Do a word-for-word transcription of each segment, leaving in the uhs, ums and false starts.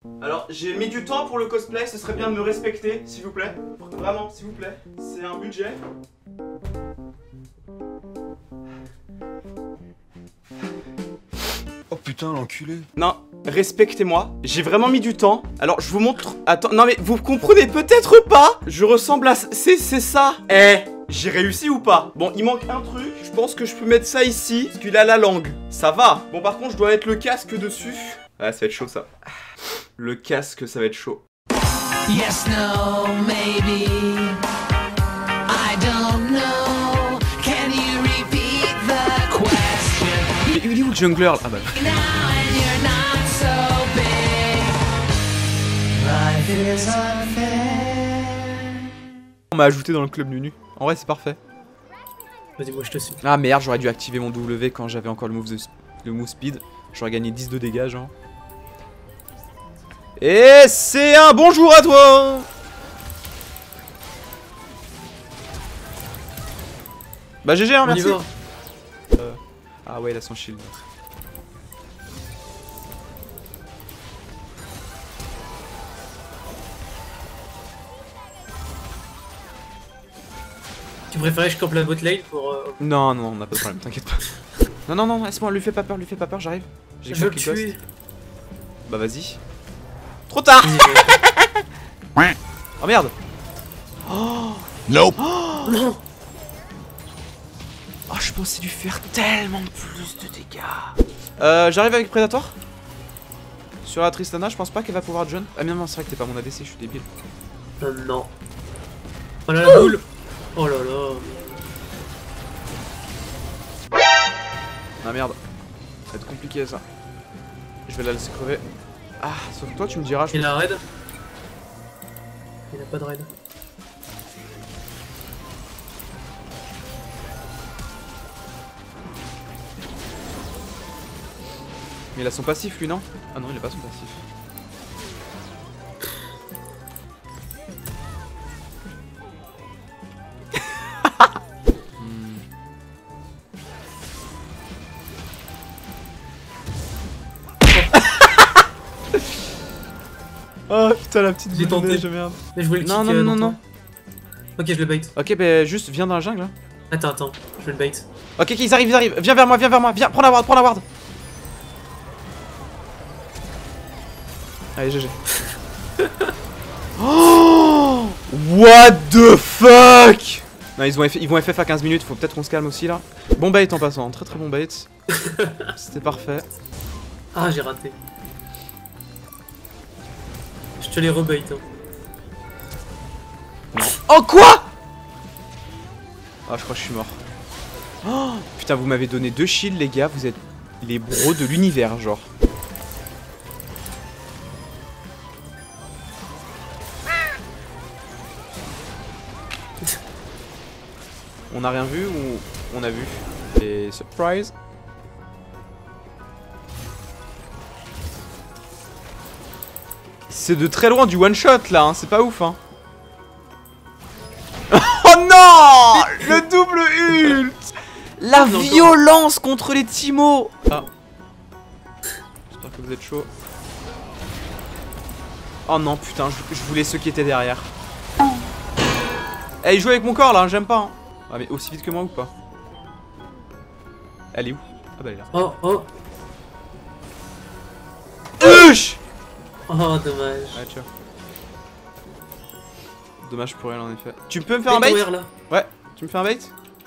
Alors, j'ai mis du temps pour le cosplay, ce serait bien de me respecter, s'il vous plaît. Vraiment, s'il vous plaît. C'est un budget. Oh putain, l'enculé. Non, respectez-moi. J'ai vraiment mis du temps. Alors, je vous montre... Attends, non mais vous comprenez peut-être pas. Je ressemble à... C'est c'est ça. Eh, j'ai réussi ou pas? Bon, il manque un truc. Je pense que je peux mettre ça ici, parce qu'il a la langue. Ça va. Bon, par contre, je dois mettre le casque dessus. Ah, ça va être chaud, ça. Le casque, ça va être chaud. Yes, no, maybe. I don't know. Can you repeat the question? Il est où le jungler là? Ah bah. Now and you're not so big. Life is unfair. On m'a ajouté dans le club Nunu. En vrai, c'est parfait. Vas-y, moi je te suis. Ah merde, j'aurais dû activer mon W quand j'avais encore le move, de, le move speed. J'aurais gagné dix de dégâts, genre. Et c'est un bonjour à toi. Bah G G hein, merci. Euh, ah ouais, il a son shield. Tu préférais que je campe la bot lane pour... Euh... Non, non, on n'a pas de problème, t'inquiète pas. Non, non, non, laisse-moi, lui fais pas peur, lui fais pas peur, j'arrive. J'ai Je veux cru le qu'il tuer. ghost. Bah vas-y. Trop tard. Oh merde. Oh Nope. oh, Non. Oh, je pensais lui faire tellement plus de dégâts. Euh, j'arrive avec Predator. Sur la Tristana, je pense pas qu'elle va pouvoir John. Ah mais non, c'est vrai que t'es pas mon A D C, je suis débile. Euh, non. Oh là la boule. Oh là là. Ah merde. Ça va être compliqué ça. Je vais la laisser crever. Ah, sauf que toi tu me diras. Je Il a un raid. Il a pas de raid. Mais il a son passif lui, non? Ah non, il a pas son passif. hmm. Oh putain, la petite J'ai tenté. de merde. Mais je voulais le Non, kick, non, euh, non, dans non. ton- Ok, je le bait. Ok, bah juste viens dans la jungle. Hein. Attends, attends. Je vais le bait. Ok, ok, ils arrivent, ils arrivent. Viens vers moi, viens vers moi. Viens, prends la ward, prends la ward. Allez, G G. Oh, what the fuck. Non, ils, ont F... ils vont F F à quinze minutes, faut peut-être qu'on se calme aussi là. Bon bait en passant, très très bon bait. C'était parfait. Ah, j'ai raté. Je te les rebait. Hein. Oh quoi? Ah, je crois que je suis mort. Oh, putain, vous m'avez donné deux shields les gars, vous êtes les bros de l'univers genre. On a rien vu ou on a vu? Et surprise. C'est de très loin du one shot là, hein. C'est pas ouf hein. Oh non, le double ult. La violence contre les Timo. Ah. J'espère que vous êtes chaud. Oh non putain, je, je voulais ceux qui étaient derrière. Eh, il joue avec mon corps là, hein, j'aime pas hein. Ah mais aussi vite que moi ou pas? Elle est où? Ah bah elle est là. Oh, oh. Uch. Oh, dommage. Ouais, tu vois. Dommage pour elle en effet. Tu peux me faire un Mets bait? ton R, là. Ouais, tu me fais un bait?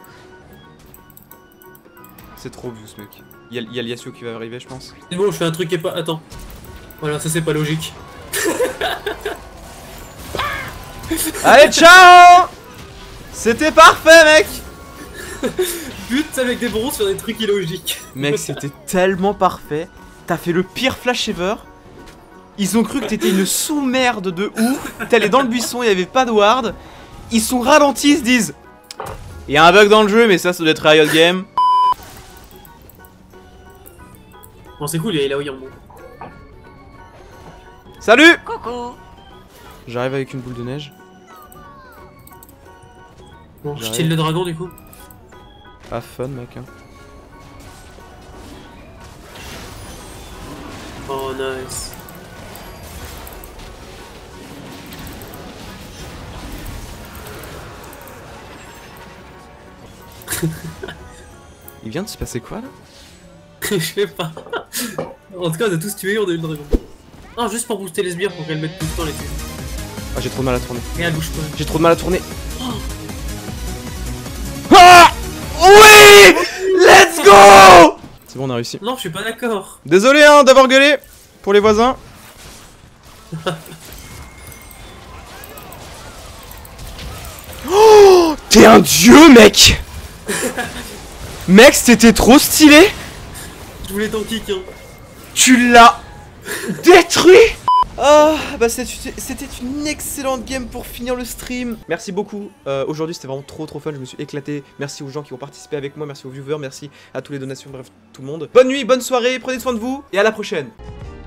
C'est trop vieux ce mec. Il y a, y a Yasuo qui va arriver je pense. C'est bon, je fais un truc qui est pas... Attends. Voilà, ça c'est pas logique. Allez ciao. C'était parfait mec. Pute avec des bronzes sur des trucs illogiques. Mec c'était tellement parfait. T'as fait le pire flash ever. Ils ont cru que t'étais une sous-merde de ouf. T'allais dans le buisson, il y avait pas de ward. Ils sont ralentis, ils se disent il y a un bug dans le jeu mais ça ça doit être Riot Game. Bon c'est cool, il est là où il en monte. Salut. Coucou. J'arrive avec une boule de neige. Bon, je J'arrive. tire le dragon du coup. Ah fun mec hein. Oh nice. Il vient de se passer quoi là? Je sais pas. En tout cas, on a tous tué, on a eu le dragon. Non, juste pour booster les sbires pour qu'elles mettent tout le temps les tuer. Ah, j'ai trop de mal à tourner. Et elle bouge pas. J'ai trop de mal à tourner. Ah oui. Let's go. C'est bon, on a réussi. Non, je suis pas d'accord. Désolé hein d'avoir gueulé pour les voisins. Oh, t'es un dieu, mec. Mec, c'était trop stylé. Je voulais ton kick, hein. Tu l'as détruit. Ah, bah c'était une excellente game pour finir le stream. Merci beaucoup. Euh, Aujourd'hui, c'était vraiment trop trop fun. Je me suis éclaté. Merci aux gens qui ont participé avec moi. Merci aux viewers. Merci à tous les donations. Bref, tout le monde. Bonne nuit, bonne soirée. Prenez soin de vous et à la prochaine.